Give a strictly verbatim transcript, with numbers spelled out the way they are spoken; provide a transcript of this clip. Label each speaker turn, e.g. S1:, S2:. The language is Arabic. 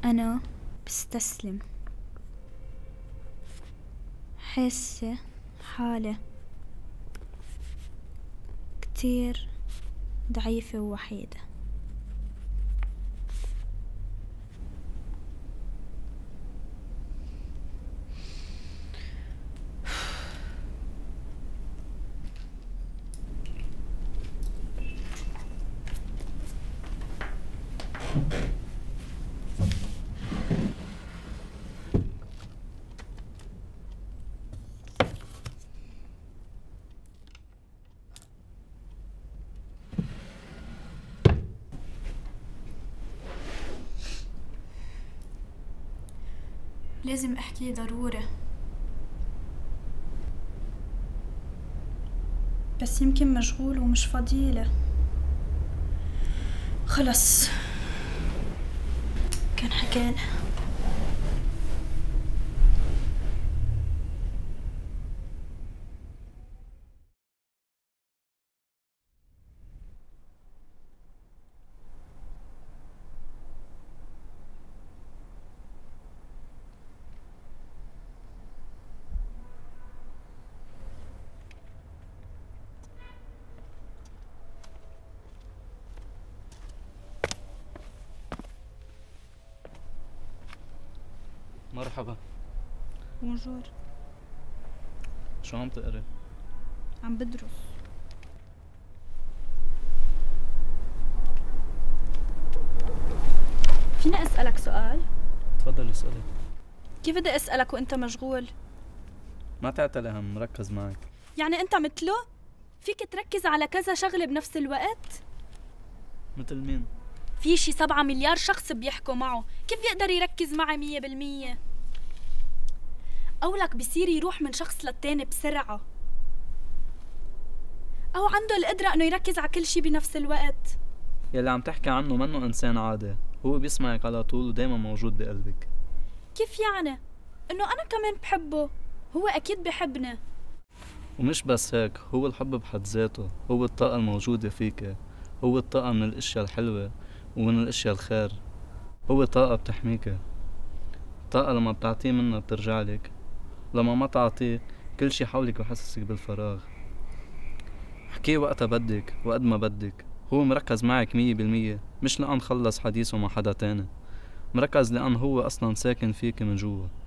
S1: أنا بستسلم، حاسة حالي كتير ضعيفة ووحيدة. لازم أحكي ضروري، بس يمكن مشغول ومش فضيلة. خلص كان حكينا.
S2: مرحبا.
S1: بونجور.
S2: شو عم تقري؟
S1: عم بدرس. فينا أسألك سؤال؟
S2: تفضل اسألي.
S1: كيف بدي أسألك وأنت مشغول؟
S2: ما تعتلي هم، مركز معك.
S1: يعني أنت مثله؟ فيك تركز على كذا شغلة بنفس الوقت؟
S2: مثل مين؟
S1: في شي سبعة مليار شخص بيحكوا معه، كيف بيقدر يركز معي مية بالمية؟ أولك بصير يروح من شخص للتاني بسرعة، أو عنده القدرة إنه يركز على كل شي بنفس الوقت.
S2: يلي عم تحكي عنه منه إنسان عادي، هو بيسمعك على طول ودايما موجود بقلبك.
S1: كيف يعني؟ إنه أنا كمان بحبه، هو أكيد بحبني.
S2: ومش بس هيك، هو الحب بحد ذاته، هو الطاقة الموجودة فيك، هو الطاقة من الاشياء الحلوة ومن الاشياء الخير، هو طاقة بتحميك، طاقة لما بتعطيه منها بترجع لك، لما ما تعطيه كل شي حولك بحسسك بالفراغ. حكيه وقتها بدك وقد ما بدك، هو مركز معك مية بالمية، مش لأن خلص حديثه مع حدا تاني، مركز لأن هو أصلا ساكن فيك من جوا.